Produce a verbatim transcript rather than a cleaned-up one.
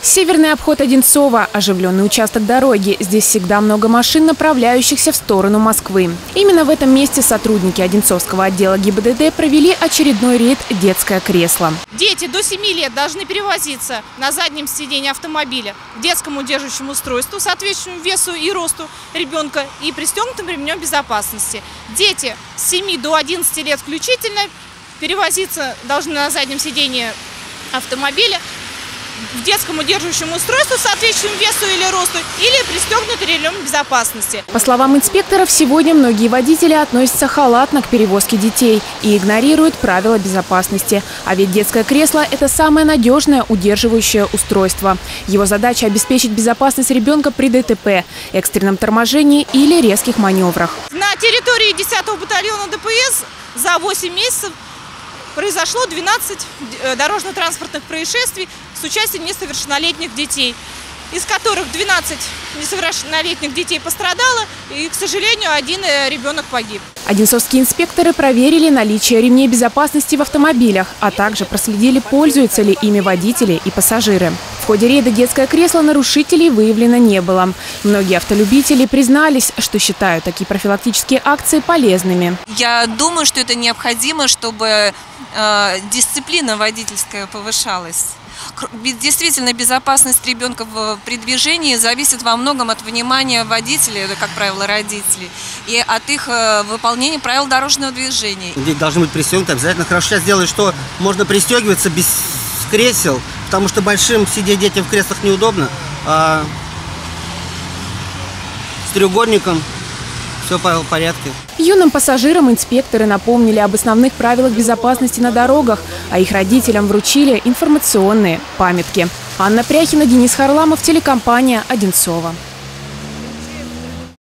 Северный обход Одинцова – оживленный участок дороги. Здесь всегда много машин, направляющихся в сторону Москвы. Именно в этом месте сотрудники Одинцовского отдела ГИБДД провели очередной рейд «Детское кресло». Дети до семи лет должны перевозиться на заднем сидении автомобиля к детскому удерживающему устройству, соответствующему весу и росту ребенка, и пристегнутым ремнем безопасности. Дети с семи до одиннадцати лет включительно перевозиться должны на заднем сидении автомобиля в детском удерживающем устройстве, соответствующему весу или росту, или пристегнутый ремнем безопасности. По словам инспекторов, сегодня многие водители относятся халатно к перевозке детей и игнорируют правила безопасности. А ведь детское кресло – это самое надежное удерживающее устройство. Его задача – обеспечить безопасность ребенка при ДТП, экстренном торможении или резких маневрах. На территории десятого батальона ДПС за восемь месяцев произошло двенадцать дорожно-транспортных происшествий с участием несовершеннолетних детей, из которых двенадцать несовершеннолетних детей пострадало, и, к сожалению, один ребенок погиб. Одинцовские инспекторы проверили наличие ремней безопасности в автомобилях, а также проследили, пользуются ли ими водители и пассажиры. В ходе рейда «Детское кресло» нарушителей выявлено не было. Многие автолюбители признались, что считают такие профилактические акции полезными. Я думаю, что это необходимо, чтобы э, дисциплина водительская повышалась. Действительно, безопасность ребенка при движении зависит во многом от внимания водителей, это, как правило, родителей, и от их выполнения правил дорожного движения. Дети должны быть пристегнуты обязательно. Хорошо сейчас делают, что можно пристегиваться без кресел, потому что большим сидеть детям в креслах неудобно, а с треугольником все в порядке. Юным пассажирам инспекторы напомнили об основных правилах безопасности на дорогах, а их родителям вручили информационные памятки. Анна Пряхина, Денис Харламов, телекомпания «Одинцово».